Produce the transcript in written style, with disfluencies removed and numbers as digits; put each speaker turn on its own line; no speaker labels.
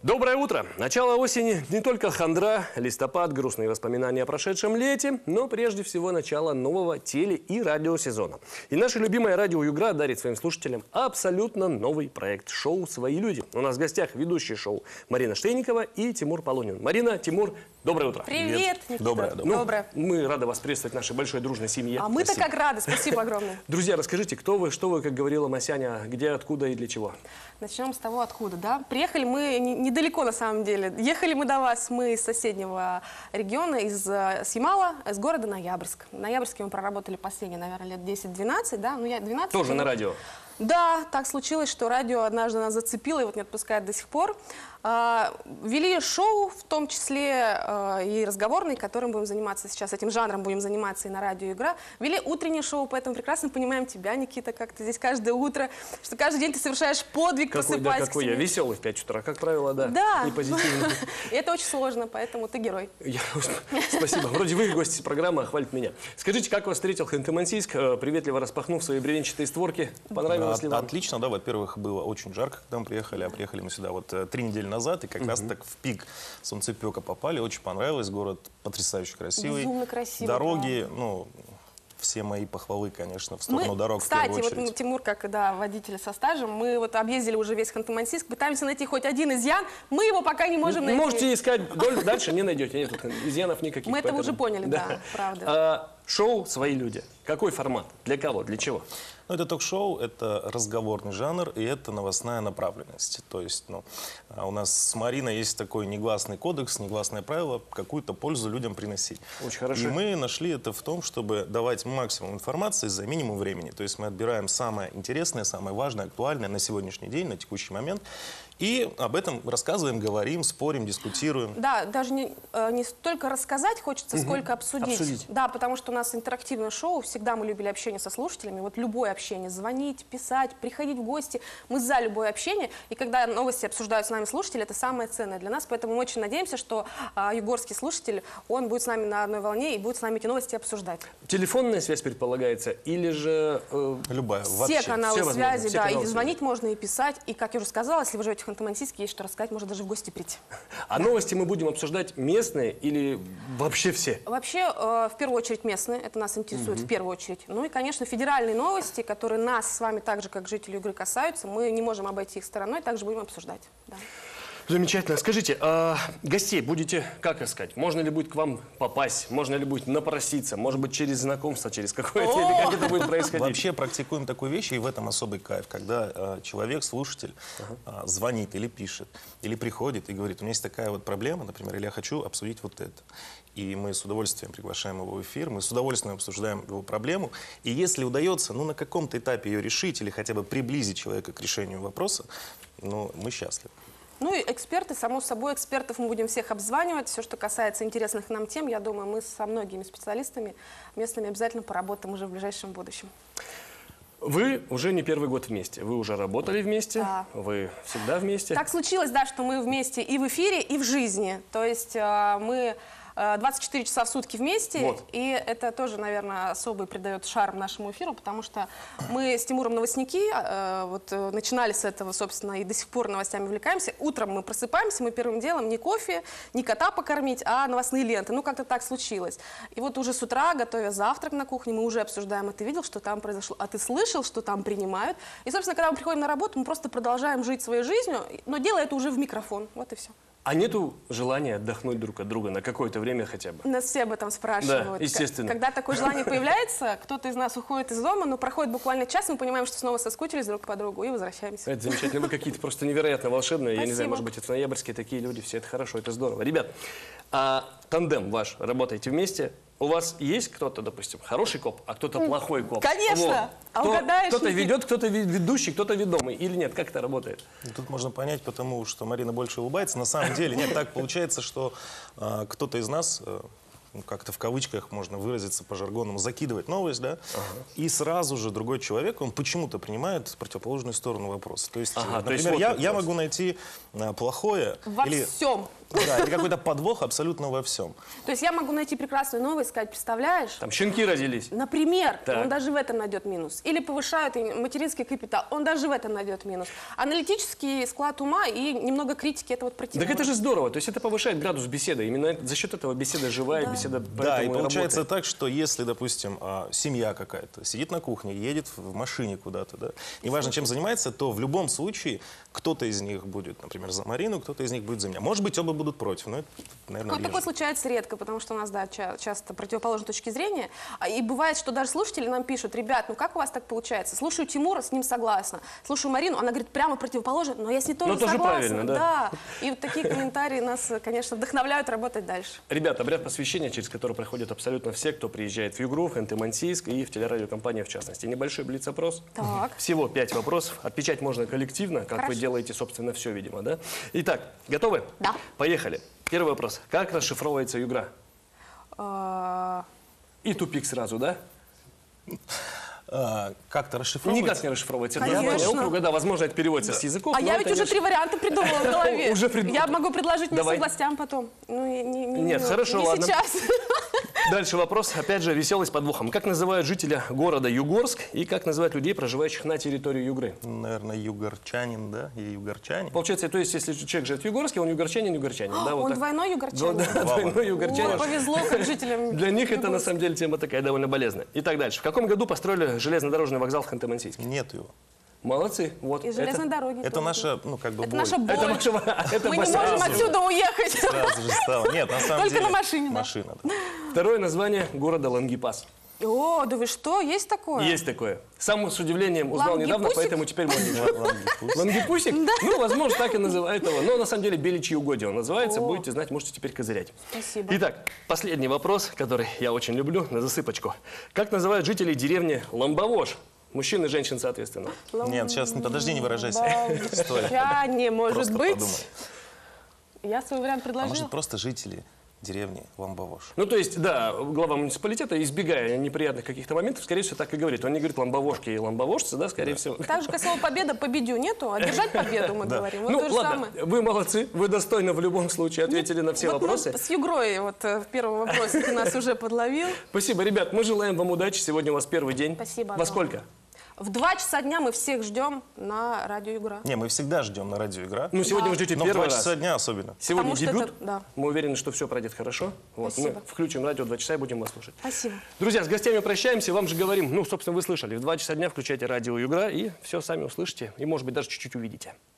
Доброе утро! Начало осени не только хандра, листопад, грустные воспоминания о прошедшем лете, но прежде всего начало нового теле- и радиосезона. И наше любимое радио Югра дарит своим слушателям абсолютно новый проект шоу «Свои люди». У нас в гостях ведущие шоу Марина Штейникова и Тимур Полунин. Марина, Тимур, доброе утро!
Привет, Никита.
Доброе. Мы рады вас приветствовать в нашей большой дружной семье.
А мы-то как рады, спасибо огромное.
Друзья, расскажите, кто вы, что вы, как говорила Масяня, где, откуда и для чего?
Начнем с того, откуда, да? Приехали мы недалеко, на самом деле. Ехали мы до вас, мы из соседнего региона, с Ямала, из города Ноябрьск. В Ноябрьске мы проработали последние, наверное, лет 10-12, да? Ну, я 12.
Тоже на радио?
Да, так случилось, что радио однажды нас зацепило и вот не отпускает до сих пор. Вели шоу, в том числе и разговорный, которым будем заниматься сейчас, этим жанром будем заниматься и на радио «Игра». Вели утреннее шоу, поэтому прекрасно понимаем тебя, Никита, как ты здесь каждое утро, что каждый день ты совершаешь подвиг, просыпаясь.
Да, какой я веселый в 5 утра, как правило, да.
Да.
И позитивный.
И это очень сложно, поэтому ты герой.
Спасибо. Вроде вы гости программы, а хвалит меня. Скажите, как вас встретил Ханты-Мансийск, приветливо распахнув свои бревенчатые створки? Понравилось ли вам?
Отлично, да. Во-первых, было очень жарко, когда мы приехали, а приехали мы сюда вот 3 недели назад, и как раз так в пик солнцепека попали. Очень понравилось. Город потрясающе красивый.
Безумно красивый.
Дороги, ну, все мои похвалы, конечно, в сторону дорог,
кстати,
в первую очередь.
вот Тимур, как водитель со стажем, мы вот объездили уже весь Ханты-Мансийск, пытаемся найти хоть один изъян, мы его пока не можем найти.
Можете искать дальше, не найдете. Нет тут изъянов никаких.
Мы это уже поняли, да, правда.
Шоу «Свои люди». Какой формат? Для кого? Для чего?
Ну, это ток-шоу, это разговорный жанр, и это новостная направленность. То есть, у нас с Мариной есть такой негласный кодекс, негласное правило, какую-то пользу людям приносить.
Очень хорошо.
И мы нашли это в том, чтобы давать максимум информации за минимум времени. То есть мы отбираем самое интересное, самое важное, актуальное на сегодняшний день, на текущий момент. И об этом рассказываем, говорим, спорим, дискутируем.
Да, даже не столько рассказать хочется, сколько обсудить. Да, потому что у нас интерактивное шоу, всегда мы любили общение со слушателями, вот любое общение, звонить, писать, приходить в гости, мы за любое общение, и когда новости обсуждают с нами слушатели, это самое ценное для нас, поэтому мы очень надеемся, что югорский слушатель, он будет с нами на одной волне и будет с нами эти новости обсуждать.
Телефонная связь предполагается или же...
Любая,
все
вообще.
каналы связи,
все
да,
каналы
и звонить можно, и писать, и, как я уже сказала, если вы живете в Ханты-Мансийске, есть что рассказать, можно даже в гости прийти.
А новости мы будем обсуждать местные или вообще все?
Вообще, в первую очередь местные, это нас интересует в первую очередь. Ну и, конечно, федеральные новости, которые нас с вами так же, как жителей игры, касаются, мы не можем обойти их стороной, также будем обсуждать. Да.
Замечательно. Скажите, гостей будете как искать? Можно ли будет к вам попасть? Можно ли будет напроситься? Может быть, через знакомство, через какое-то? Или как это будет происходить?
Вообще практикуем такую вещь, и в этом особый кайф, когда человек, слушатель, звонит или пишет, или приходит и говорит, у меня есть такая вот проблема, например, или я хочу обсудить вот это. И мы с удовольствием приглашаем его в эфир, мы с удовольствием обсуждаем его проблему. И если удается, на каком-то этапе ее решить или хотя бы приблизить человека к решению вопроса, мы счастливы.
Ну и эксперты, само собой, экспертов мы будем всех обзванивать. Все, что касается интересных нам тем, я думаю, мы со многими специалистами местными обязательно поработаем уже в ближайшем будущем.
Вы уже не первый год вместе. Вы уже работали вместе,
да.
Вы всегда вместе.
Так случилось, да, что мы вместе и в эфире, и в жизни. То есть мы 24 часа в сутки вместе,
вот.
И это тоже, наверное, особый придает шарм нашему эфиру, потому что мы с Тимуром новостники, начинали с этого, собственно, и до сих пор новостями увлекаемся. Утром мы просыпаемся, мы первым делом не кофе, не кота покормить, а новостные ленты. Ну, как-то так случилось. И вот уже с утра, готовя завтрак на кухне, мы уже обсуждаем, а ты видел, что там произошло, а ты слышал, что там принимают. И, собственно, когда мы приходим на работу, мы просто продолжаем жить своей жизнью, но делая это уже в микрофон. Вот и все.
А нету желания отдохнуть друг от друга на какое-то время хотя бы?
Нас все об этом спрашивают.
Да, естественно.
Когда такое желание появляется, кто-то из нас уходит из дома, но проходит буквально час, мы понимаем, что снова соскучились друг по другу и возвращаемся.
Это замечательно. Вы какие-то просто невероятно волшебные.
Спасибо.
Я не знаю, может быть, это ноябрьские такие люди. Все это хорошо, это здорово. Ребят, тандем ваш, работаете вместе. У вас есть кто-то, допустим, хороший коп, а кто-то плохой коп?
Конечно!
Вот.
Угадаешь?
Кто-то ведет, кто-то ведущий, кто-то ведомый. Или нет? Как это работает?
Тут можно понять, потому что Марина больше улыбается. На самом деле, нет, так получается, что кто-то из нас... как-то в кавычках можно выразиться по-жаргонному, закидывать новость, да, и сразу же другой человек, он почему-то принимает противоположную сторону вопроса. То есть, например,
вот
я могу найти плохое...
Во всем.
Да, или какой-то подвох абсолютно во всем.
То есть я могу найти прекрасную новость, сказать, представляешь?
Там щенки родились.
Например,
Так.
он даже в этом найдет минус. Или повышают и материнский капитал, он даже в этом найдет минус. Аналитический склад ума и немного критики — это вот противно.
Так это же здорово. То есть это повышает градус беседы. Именно за счет этого беседа живая, беседа
Да, и
поэтому
получается
работает.
так, что если, допустим, семья какая-то сидит на кухне, едет в машине куда-то, да, неважно, чем занимается, то в любом случае кто-то из них будет, например, за Марину, кто-то из них будет за меня. Может быть, оба будут против, но это, наверное,
Ну, такое
реже.
случается редко, потому что у нас, да, часто противоположные точки зрения. И бывает, что даже слушатели нам пишут: ребят, ну как у вас так получается? Слушаю Тимура, с ним согласна. Слушаю Марину, она говорит прямо противоположно, но я с ней тоже
Но тоже
согласна.
правильно, да.
И вот такие комментарии нас, конечно, вдохновляют работать дальше.
Ребят, обряд посвящения, через который проходят абсолютно все, кто приезжает в Югру, в Ханты-Мансийск и в телерадиокомпанию в частности. Небольшой блиц-опрос.
Так.
Всего 5 вопросов. Отвечать можно коллективно, как вы
Хорошо.
делаете, собственно, все, видимо, да? Итак, готовы?
Да.
Поехали. Первый вопрос. Как расшифровывается Югра?
А,
И тупик сразу, да?
Как-то расшифровывать?
Никак не расшифровывается. Это
Конечно.
название округа, да, возможно, это переводится с языков.
А
но
я
это
ведь уже
не-
3 варианта придумала в голове.
Уже придумала.
Я могу предложить
Давай.
местным властям потом. Ну,
Нет, хорошо,
не
ладно.
сейчас.
Дальше вопрос, опять же, веселый с подвохом. Как называют жителя города Югорск и как называют людей, проживающих на территории Югры?
Наверное, югорчанин, да? Или югорчане.
Получается, то есть, если человек живет в Югорске, он югорчанин, да? Вот
Он
так.
двойной югорчанин.
Да, двойной югорчанин.
Ой, повезло, как жителям.
Для них это, на
Югорска.
самом деле, тема такая довольно болезненная. Итак, дальше. В каком году построили железнодорожный вокзал в Ханты-Мансийске?
Нет его.
Молодцы. Вот.
И железной дороги.
Это
тоже.
наша, ну, как бы,
Это
боль.
наша боль.
Это ваша- это
Мы не
ваша-
можем отсюда уехать.
Сразу же стало. Нет, на самом
Только
деле...
на машине, да.
Машина, да.
Второе название города Лангепас.
О, да вы что, есть такое?
Есть такое. Сам с удивлением узнал недавно,
Лангепусик?
поэтому теперь можно. Лангепусик? Ну, возможно, так и называют его. Но на самом деле Беличьи угодья он называется.
О.
Будете знать, можете теперь козырять.
Спасибо.
Итак, последний вопрос, который я очень люблю, на засыпочку. Как называют жителей деревни Ломбовож? Мужчин и женщин, соответственно.
Нет, сейчас, подожди, не выражайся. Стой.
Молчание, может
Просто
быть.
подумай.
Я свой вариант
А
предложила.
может, просто жители деревни Ломбовож?
Ну, то есть, да, глава муниципалитета, избегая неприятных каких-то моментов, скорее всего, так и говорит. Он не говорит ломбовожки и ломбовожцы, да, скорее всего.
Так же, как слово «победа», «победю» нету, одержать победу мы говорим. Вот
Ну,
то же
ладно,
самое.
вы молодцы, вы достойно в любом случае ответили на все
Вот
вопросы.
мы с Югрой, вот в первом вопросе ты нас уже подловил.
Спасибо, ребят, мы желаем вам удачи. Сегодня у вас первый день.
Спасибо
Во
огромное.
сколько?
В 2 часа дня мы всех ждем на радио «Югра».
Не, мы всегда ждем на радио «Игра».
Ну, сегодня вы ждете
Но в
первый
2
раз.
часа дня особенно.
Сегодня
Потому что
дебют.
это- да.
Мы уверены, что все пройдет хорошо. Вот, мы
Спасибо.
включим радио 2 часа и будем вас слушать.
Спасибо.
Друзья, с гостями прощаемся. Вам же говорим, ну, собственно, вы слышали. В 2 часа дня включайте радио «Югра» и все сами услышите. И, может быть, даже чуть-чуть увидите.